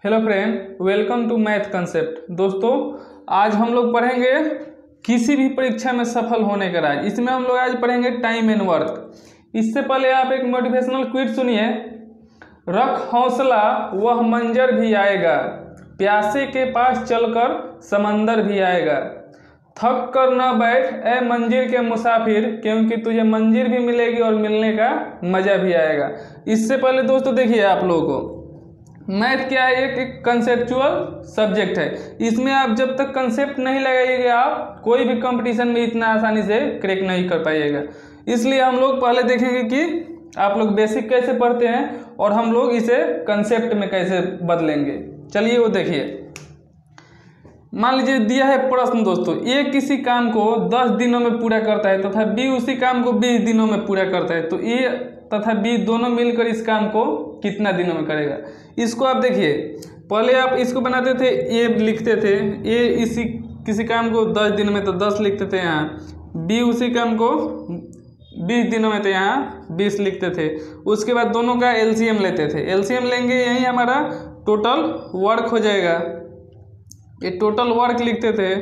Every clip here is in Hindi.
Hello friend, welcome to math concept. दोस्तों, आज हम लोग पढ़ेंगे किसी भी परीक्षा में सफल होने का राज। इसमें हम लोग आज पढ़ेंगे टाइम एंड वर्क। इससे पहले आप एक मोटिवेशनल क्विट सुनिए। रख हौसला, वह मंजर भी आएगा, प्यासे के पास चलकर समंदर भी आएगा। थक कर न बैठ ए मंजिल के मुसाफिर, क्योंकि तुझे मंजिल भी मिलेगी और मिलने का मजा भी आएगा। इससे पहले दोस्तों देखिए, आप लोगों को मैथ क्या है, एक कंसेप्चुअल सब्जेक्ट है। इसमें आप जब तक कंसेप्ट नहीं लगाइएगा, आप कोई भी कंपटीशन में इतना आसानी से क्रैक नहीं कर पाइएगा। इसलिए हम लोग पहले देखेंगे कि आप लोग बेसिक कैसे पढ़ते हैं और हम लोग इसे कंसेप्ट में कैसे बदलेंगे। चलिए वो देखिए। मान लीजिए दिया है प्रश्न दोस्तों, ए किसी काम को 10 दिनों में पूरा करता है तथा बी उसी काम को 20 दिनों में पूरा करता है, तो ए तथा बी दोनों मिलकर इस काम को कितना दिनों में करेगा। इसको आप देखिए, पहले आप इसको बनाते थे, ए लिखते थे, ए इसी किसी काम को 10 दिन में तो 10 लिखते थे यहाँ, बी उसी काम को 20 दिनों में तो यहाँ 20 लिखते थे। उसके बाद दोनों का एलसीएम लेते थे, एलसीएम लेंगे, यही हमारा टोटल वर्क हो जाएगा। ये टोटल वर्क लिखते थे,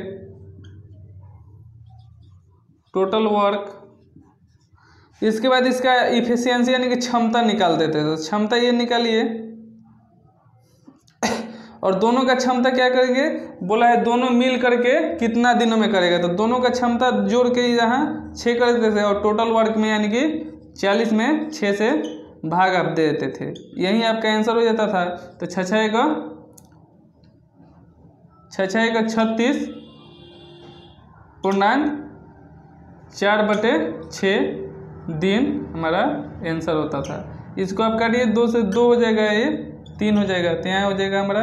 टोटल वर्क। इसके बाद इसका इफिशियंसी यानी कि क्षमता निकाल देते थे, तो क्षमता ये निकालिए और दोनों का क्षमता क्या करेंगे, बोला है दोनों मिल करके कितना दिनों में करेगा, तो दोनों का क्षमता जोड़ के यहाँ 6 कर देते थे और टोटल वर्क में यानी कि 40 में 6 से भाग आप दे देते थे, यही आपका आंसर हो जाता था। तो 6 का 36.4/6 दिन हमारा आंसर होता था। इसको आप काटिए, 2 से 2 हो जाएगा, ये 3 हो जाएगा, तो यहाँ हो जाएगा हमारा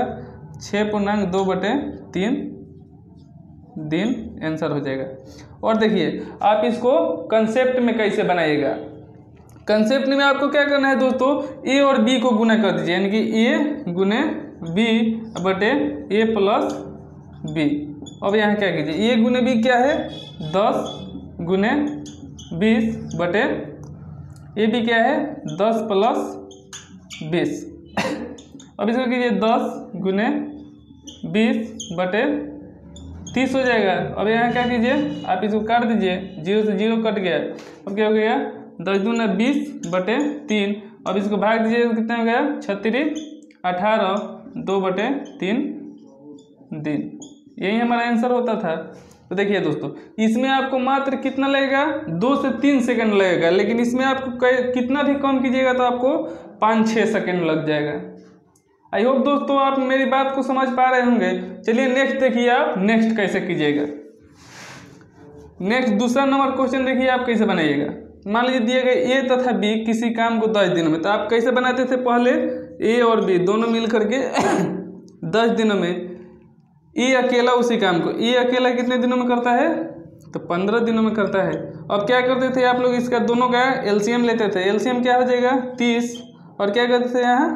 6.2/3 दिन आंसर हो जाएगा। और देखिए आप इसको कंसेप्ट में कैसे बनाइएगा। कंसेप्ट में आपको क्या करना है दोस्तों, ए और बी को गुना कर दीजिए, यानी कि ए गुने बी बटे ए प्लस बी। अब यहाँ क्या कीजिए, ए गुने बी क्या है 10 गुने 20 बटे ए बी क्या है 10 प्लस 20। अब इसको कीजिए 10 गुने 20 बटे 30 हो जाएगा। अब यहाँ क्या कीजिए, आप इसको काट दीजिए, 0 से 0 कट गया। अब क्या हो गया 10 दूना 20 बटे 3। अब इसको भाग दीजिए, तो कितना हो गया 36 18 2/3 दिन। यही हमारा आंसर होता था। तो देखिए दोस्तों, इसमें आपको मात्र कितना लगेगा 2 से 3 सेकंड लगेगा, लेकिन इसमें आपको कितना भी कम कीजिएगा तो आपको 5-6 सेकंड लग जाएगा। आई होप दोस्तों आप मेरी बात को समझ पा रहे होंगे। चलिए नेक्स्ट देखिए, आप नेक्स्ट कैसे कीजिएगा। नेक्स्ट दूसरा नंबर क्वेश्चन देखिए, आप कैसे बनाइएगा। मान लीजिए दिए गए ए तथा बी किसी काम को 10 दिनों में, तो आप कैसे बनाते थे, पहले ए और बी दोनों मिल करके 10 दिनों में, ए अकेला उसी काम को, ए अकेला कितने दिनों में करता है, तो 15 दिनों में करता है। अब क्या करते थे आप लोग, इसका दोनों का एलसीएम लेते थे, एलसीएम क्या हो जाएगा 30, और क्या करते थे यहाँ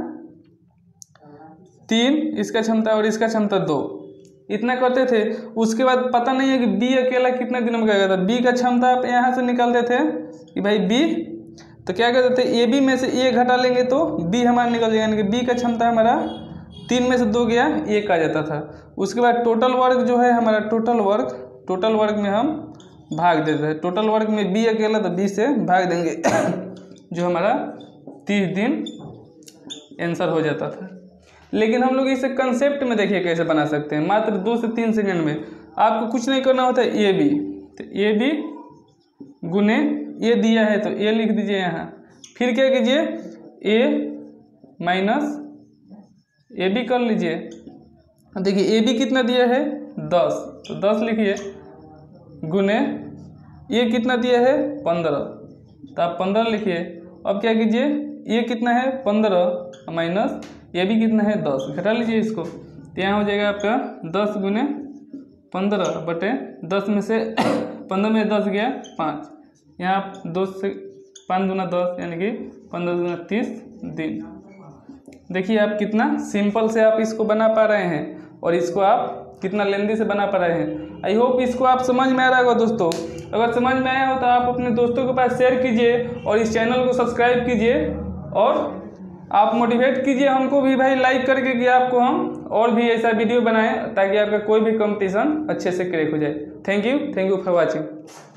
3 इसका क्षमता और इसका क्षमता 2, इतना करते थे। उसके बाद पता नहीं है कि बी अकेला कितने दिनों में करेगा, तो बी का क्षमता आप यहाँ से निकालते थे कि भाई बी, तो क्या करते थे ए बी में से ए घटा लेंगे तो बी हमारा निकल जाएगा, यानी कि बी का क्षमता हमारा 3 में से 2 गया, 1 आ जाता था। उसके बाद टोटल वर्क जो है हमारा, टोटल वर्क में हम भाग देते हैं, टोटल वर्क में बी अकेला तो बी से भाग देंगे जो हमारा 30 दिन आंसर हो जाता था। लेकिन हम लोग इसे कंसेप्ट में देखिए कैसे बना सकते हैं, मात्र 2 से 3 सेकंड में। आपको कुछ नहीं करना होता है, ए बी, तो ए बी गुने ए दिया है तो ए लिख दीजिए यहाँ, फिर क्या कीजिए ए माइनस ए बी कर लीजिए। देखिए ए बी कितना दिया है 10, तो 10 लिखिए, गुने ए कितना दिया है 15, तो आप 15 लिखिए। अब क्या कीजिए, ए कितना है 15 माइनस ए बी कितना है 10, घटा लीजिए इसको, तो यहाँ हो जाएगा आपका 10 गुने 15 बटे 10 में से 15 में 10 गया 5, यहाँ आप 2 से 5 दूना 10 यानी कि 15 दूना 30 दिन। देखिए आप कितना सिंपल से आप इसको बना पा रहे हैं और इसको आप कितना लेंदी से बना पा रहे हैं। आई होप इसको आप समझ में आ रहा होगा दोस्तों। अगर समझ में आया हो तो आप अपने दोस्तों के पास शेयर कीजिए और इस चैनल को सब्सक्राइब कीजिए और आप मोटिवेट कीजिए हमको भी भाई लाइक करके कि आपको हम और भी ऐसा वीडियो बनाएं ताकि आपका कोई भी कंपटीशन अच्छे से क्रैक हो जाए। Thank you for watching.